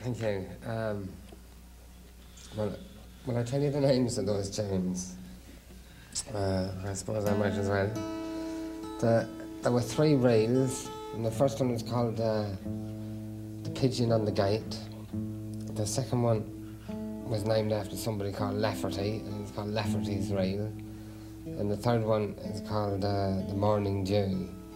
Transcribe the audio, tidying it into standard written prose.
Thank you. Well, will I tell you the names of those tunes? I suppose I might as well. There were 3 reels, and the first one was called The Pigeon on the Gate. The second one was named after somebody called Lafferty, and it's called Lafferty's Reel. And the third one is called The Morning Dew.